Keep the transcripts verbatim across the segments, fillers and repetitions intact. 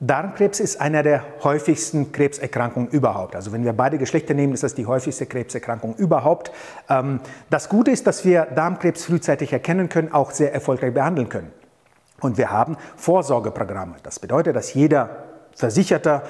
Darmkrebs ist einer der häufigsten Krebserkrankungen überhaupt. Also wenn wir beide Geschlechter nehmen, ist das die häufigste Krebserkrankung überhaupt. Das Gute ist, dass wir Darmkrebs frühzeitig erkennen können, auch sehr erfolgreich behandeln können. Und wir haben Vorsorgeprogramme. Das bedeutet, dass jeder versicherter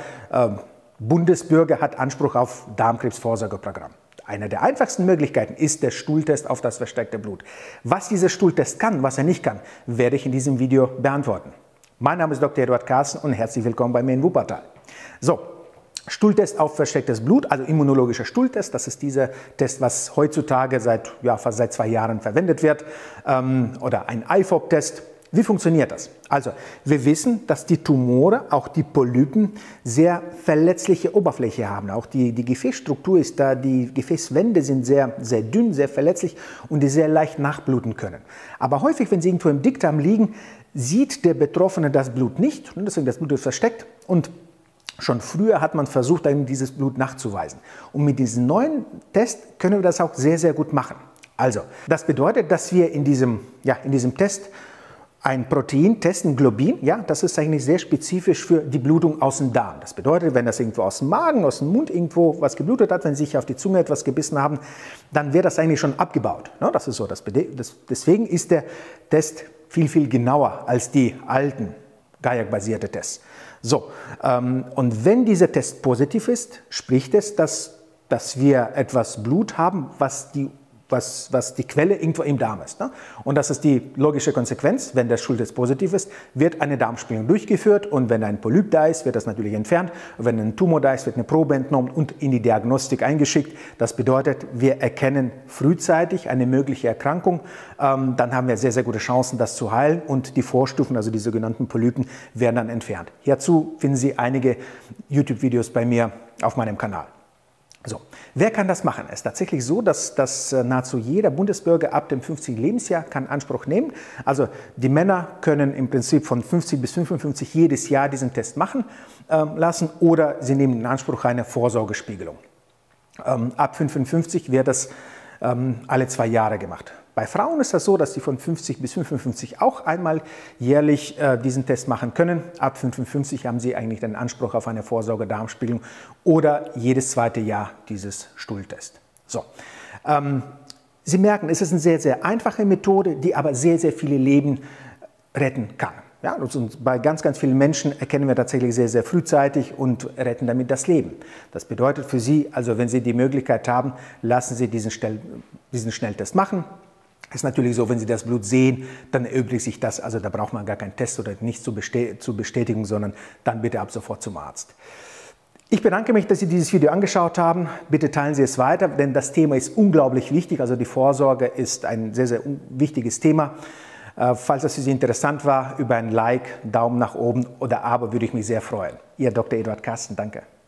Bundesbürger hat Anspruch auf Darmkrebsvorsorgeprogramm. Eine der einfachsten Möglichkeiten ist der Stuhltest auf das versteckte Blut. Was dieser Stuhltest kann, was er nicht kann, werde ich in diesem Video beantworten. Mein Name ist Doktor Eduard Carsten und herzlich willkommen bei mir in Wuppertal. So, Stuhltest auf verstecktes Blut, also immunologischer Stuhltest, das ist dieser Test, was heutzutage seit, ja, fast seit zwei Jahren verwendet wird, ähm, oder ein I F O P-Test. Wie funktioniert das? Also, wir wissen, dass die Tumore, auch die Polypen, sehr verletzliche Oberfläche haben. Auch die, die Gefäßstruktur ist da, die Gefäßwände sind sehr, sehr dünn, sehr verletzlich und die sehr leicht nachbluten können. Aber häufig, wenn sie irgendwo im Dickdarm liegen, sieht der Betroffene das Blut nicht, und deswegen das Blut ist versteckt, und schon früher hat man versucht, einem dieses Blut nachzuweisen. Und mit diesem neuen Test können wir das auch sehr, sehr gut machen. Also, das bedeutet, dass wir in diesem, ja, in diesem Test ein Protein testen, Globin, ja, das ist eigentlich sehr spezifisch für die Blutung aus dem Darm. Das bedeutet, wenn das irgendwo aus dem Magen, aus dem Mund irgendwo was geblutet hat, wenn Sie sich auf die Zunge etwas gebissen haben, dann wird das eigentlich schon abgebaut. Das ist so. Das, das, deswegen ist der Test viel, viel genauer als die alten Guyac-basierte Tests. So, ähm, und wenn dieser Test positiv ist, spricht es, dass, dass wir etwas Blut haben, was die Was, was die Quelle irgendwo im Darm ist. Ne? Und das ist die logische Konsequenz. Wenn der Stuhltest positiv ist, wird eine Darmspiegelung durchgeführt, und wenn ein Polyp da ist, wird das natürlich entfernt. Und wenn ein Tumor da ist, wird eine Probe entnommen und in die Diagnostik eingeschickt. Das bedeutet, wir erkennen frühzeitig eine mögliche Erkrankung. Ähm, dann haben wir sehr, sehr gute Chancen, das zu heilen, und die Vorstufen, also die sogenannten Polypen, werden dann entfernt. Hierzu finden Sie einige YouTube-Videos bei mir auf meinem Kanal. So, wer kann das machen? Es ist tatsächlich so, dass, dass nahezu jeder Bundesbürger ab dem fünfzigsten Lebensjahr kann Anspruch nehmen. Also die Männer können im Prinzip von fünfzig bis fünfundfünfzig jedes Jahr diesen Test machen äh, lassen, oder sie nehmen in Anspruch eine Vorsorgespiegelung. Ähm, ab fünfundfünfzig wird das ähm, alle zwei Jahre gemacht. Bei Frauen ist das so, dass sie von fünfzig bis fünfundfünfzig auch einmal jährlich äh, diesen Test machen können. Ab fünfundfünfzig haben sie eigentlich den Anspruch auf eine Vorsorge-Darmspiegelung oder jedes zweite Jahr dieses Stuhltest. So. Ähm, Sie merken, es ist eine sehr, sehr einfache Methode, die aber sehr, sehr viele Leben retten kann. Ja, und bei ganz, ganz vielen Menschen erkennen wir tatsächlich sehr, sehr frühzeitig und retten damit das Leben. Das bedeutet für Sie, also wenn Sie die Möglichkeit haben, lassen Sie diesen, Schnell, diesen Schnelltest machen. Ist natürlich so, wenn Sie das Blut sehen, dann erübrigt sich das, also da braucht man gar keinen Test oder nicht zur Bestätigung, sondern dann bitte ab sofort zum Arzt. Ich bedanke mich, dass Sie dieses Video angeschaut haben. Bitte teilen Sie es weiter, denn das Thema ist unglaublich wichtig. Also die Vorsorge ist ein sehr, sehr wichtiges Thema. Falls das für Sie interessant war, über ein Like, Daumen nach oben oder Abo würde ich mich sehr freuen. Ihr Doktor Eduard Carsten, danke.